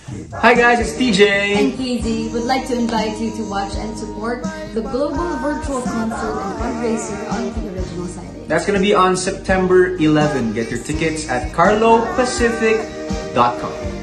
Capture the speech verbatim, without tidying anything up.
Hi guys, it's T J. And K Z would like to invite you to watch and support the global virtual concert and fundraiser on the original Side A. That's gonna be on September eleventh. Get your tickets at carlo pacific dot com.